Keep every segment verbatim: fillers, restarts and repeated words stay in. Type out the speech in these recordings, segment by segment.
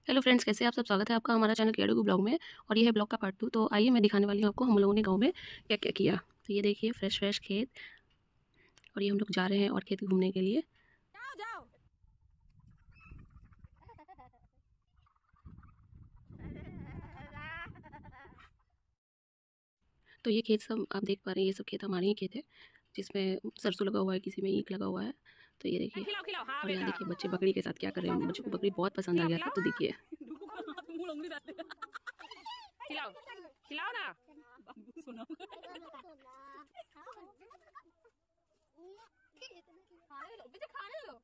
Hello friends, कैसे हैं आप सब। स्वागत है आपका हमारा चैनल केडू ब्लॉग में। और ये है ब्लॉग का पार्ट टू। तो आइए मैं दिखाने वाली हूँ आपको हम लोगों ने गांव में क्या क्या किया। तो ये देखिए फ्रेश फ्रेश खेत, और ये हम लोग जा रहे हैं और खेत घूमने के लिए। जाओ जाओ। तो ये खेत सब आप देख पा रहे हैं, ये सब खेत हमारे ही खेत है, जिसमें सरसों लगा हुआ है, किसी में ईख लगा हुआ है। तो ये देखिए, खिलाओ खिलाओ, हाँ और यहाँ बेटा देखिए बच्चे बकरी के साथ क्या कर रहे हैं। बच्चों को बकरी बहुत पसंद आ खिलाओ गया था, खिलाओ। तो देखिए। डुगू को हाथ मुंह उंगली डाल दे। खिलाओ खिलाओ ना। बाबू सुनो। खाने लो बेटा, खाने लो।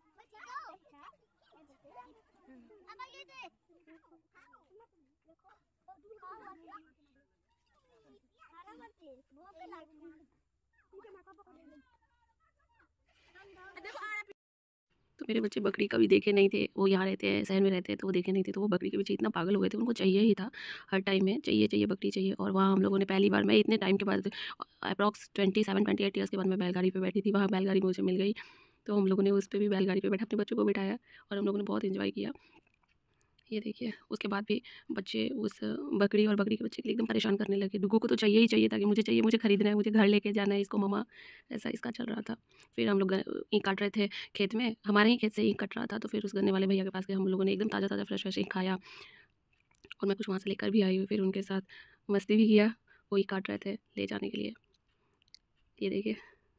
अब ये दे। खाना मत दे, वो पे लाग। देखो आ। तो मेरे बच्चे बकरी कभी देखे नहीं थे, वो यहाँ रहते हैं, शहर में रहते हैं, तो वो देखे नहीं थे। तो वो बकरी के पीछे इतना पागल हो गए थे, उनको चाहिए ही था। हर टाइम में चाहिए चाहिए बकरी चाहिए। और वहाँ हम लोगों ने पहली बार, मैं इतने टाइम के बाद, approx twenty seven twenty eight years के बाद मैं बैलगाड़ी पे बैठी थी। वहाँ बैलगाड़ी मुझे मिल गई, तो हम लोगों ने उस पर भी बैलगाड़ी पे बैठा, अपने बच्चों को बिठाया, और हम लोगों ने बहुत इन्जॉय किया। ये देखिए, उसके बाद भी बच्चे उस बकरी और बकरी के बच्चे के लिए एकदम परेशान करने लगे। डुगू को तो चाहिए ही चाहिए था कि मुझे चाहिए, मुझे खरीदना है, मुझे घर लेके जाना है इसको मम्मा, ऐसा इसका चल रहा था। फिर हम लोग ईख काट रहे थे खेत में, हमारे ही खेत से ईख कट रहा था। तो फिर उस गन्ने वाले भैया के पास गए, हम लोगों ने एकदम ताज़ा ताज़ा फ्रेश फ्रेश ईख खाया, और मैं कुछ वहाँ से लेकर भी आई हूँ। फिर उनके साथ मस्ती भी किया, वो ईख काट रहे थे ले जाने के लिए। ये देखिए,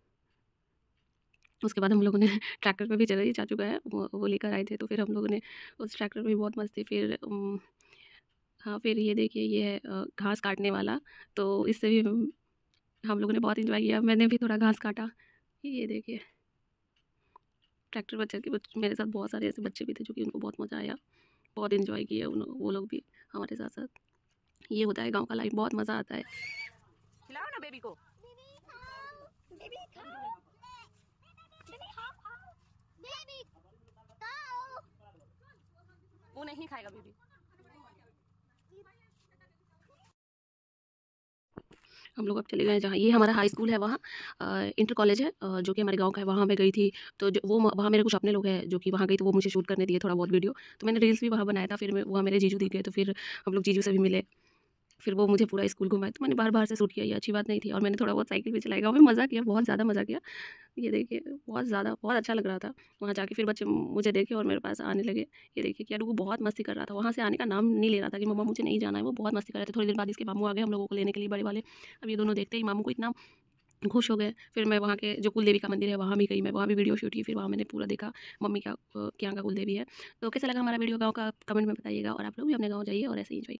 उसके बाद हम लोगों ने ट्रैक्टर पे भी चला, ये चाचू का है, वो वो लेकर आए थे। तो फिर हम लोगों ने उस ट्रैक्टर में भी बहुत मस्ती। फिर उम, हाँ, फिर ये देखिए, ये है अ, घास काटने वाला। तो इससे भी हम हम लोगों ने बहुत एंजॉय किया, मैंने भी थोड़ा घास काटा। ये देखिए, ट्रैक्टर पर चल के बच मेरे साथ बहुत सारे ऐसे बच्चे भी थे जो कि उनको बहुत मज़ा आया, बहुत एंजॉय किया उन वो लोग भी हमारे साथ साथ। ये होता है गाँव का लाइफ, बहुत मज़ा आता है। खिलाओ ना बेबी को। बेबी खाओ, बेबी खाओ खाओ, बेबी खाओ। वो नहीं खाएगा बेबी। हम लोग अब चले गए जहाँ, ये हमारा हाई स्कूल है, वहाँ अ, इंटर कॉलेज है, अ, जो कि हमारे गाँव का है। वहाँ मैं गई थी, तो जो वो वहाँ मेरे कुछ अपने लोग हैं जो कि वहाँ गई, तो वो मुझे शूट करने दिए थोड़ा बहुत वीडियो। तो मैंने रील्स भी वहाँ बनाया था। फिर मैं वहाँ मेरे जीजू दिख गए, तो फिर हम लोग जीजू से भी मिले। फिर वो मुझे पूरा स्कूल घुमाए, तो मैंने बार-बार से शूट किया, ये अच्छी बात नहीं थी। और मैंने थोड़ा बहुत साइकिल भी चलाई, गाँव में मज़ा किया, बहुत ज़्यादा मज़ा किया। ये देखिए, बहुत ज़्यादा बहुत अच्छा लग रहा था। वहाँ जाके फिर बच्चे मुझे देखे और मेरे पास आने लगे। ये देखिए, क्या डूगू बहुत मस्ती कर रहा था, वहाँ से आने का नाम नहीं ले रहा था कि मम्मा मुझे नहीं जाना है। वो बहुत मस्ती कर रहे थे। थोड़ी देर बाद इसके मामू आ गए हम लोगों को लेने के लिए, बड़े वाले। अब ये दोनों देखते ही मामू को इतना खुश हो गए। फिर मैं वहाँ के जो कुलदेवी का मंदिर है वहाँ भी गई, मैं वहाँ भी वीडियो शूट की। फिर वहाँ मैंने पूरा देखा मम्मी क्या, अ, के यहाँ का कुलदेवी है। तो कैसा लगा हमारा वीडियो गाँव का, कमेंट में बताइएगा। और आप लोग भी अपने गाँव जाइए और ऐसे ही एंजॉय